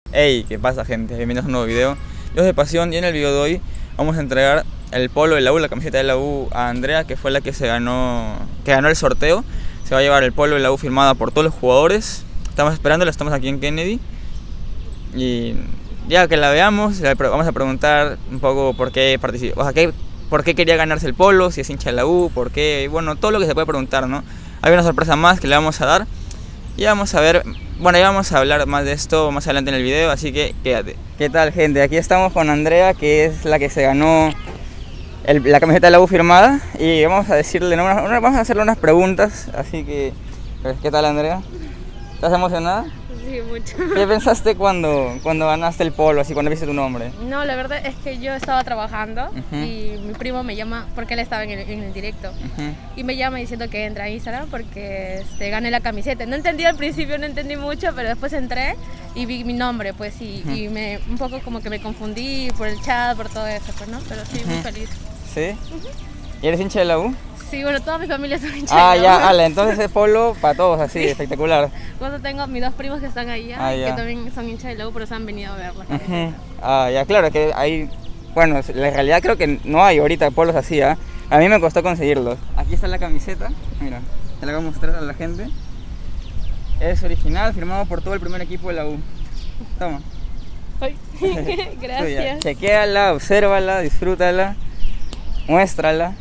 Hey, ¿qué pasa, gente? Bienvenidos a un nuevo video. Yo soy de Pasión y en el video de hoy vamos a entregar el polo de la U, la camiseta de la U a Andrea, que fue la que ganó el sorteo. Se va a llevar el polo de la U firmada por todos los jugadores. Estamos esperándola, estamos aquí en Kennedy. Y ya que la veamos, vamos a preguntar un poco por qué participó, o sea, por qué quería ganarse el polo, si es hincha de la U, por qué, bueno, todo lo que se puede preguntar, ¿no? Hay una sorpresa más que le vamos a dar y vamos a ver, bueno, ya vamos a hablar más de esto más adelante en el video, así que quédate. ¿Qué tal, gente? Aquí estamos con Andrea, que es la que se ganó la camiseta de la U firmada, y vamos a decirle, vamos a hacerle unas preguntas, así que, ¿qué tal, Andrea? ¿Estás emocionada? Sí, mucho. ¿Qué pensaste cuando ganaste el polo, así, cuando viste tu nombre? No, la verdad es que yo estaba trabajando y mi primo me llama, porque él estaba en el directo, y me llama diciendo que entra a Instagram porque gané la camiseta. No entendí al principio, no entendí mucho, pero después entré y vi mi nombre, pues, y un poco como que me confundí por el chat, por todo eso, pues, ¿no? Pero sí, muy feliz. ¿Sí? ¿Y eres hincha de la U? Sí, bueno, toda mi familia son hinchas. Ah, ya, Ale, entonces el polo para todos, así, espectacular. Cuando tengo mis dos primos que están allá, que también son hinchas de la U, pero se han venido a verla. Ah, ya, claro, que hay, bueno, la realidad creo que no hay ahorita polos así, ¿eh? A mí me costó conseguirlos. Aquí está la camiseta, mira, te la voy a mostrar a la gente. Es original, firmado por todo el primer equipo de la U. Toma. Ay, gracias. Chequéala, obsérvala, disfrútala, muéstrala.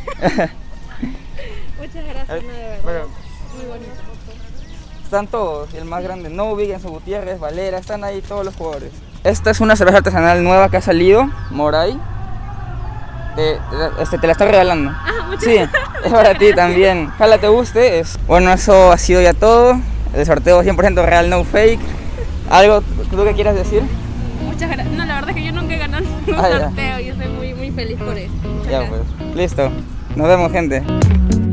Muchas gracias, no, de verdad. Bueno, muy bonito. están todos, y el más grande, Novik, Enzo Gutiérrez, Valera, están ahí todos los jugadores. Esta es una cerveza artesanal nueva que ha salido, Moray. Te la estoy regalando. Ah, muchas sí, es para ti también. Ojalá te guste. Bueno, eso ha sido ya todo. El sorteo 100% real, no fake. ¿Algo tú que quieras decir? Muchas gracias. No, la verdad es que yo nunca he ganado un sorteo y estoy muy feliz por eso. Ya pues, listo. Nos vemos, gente.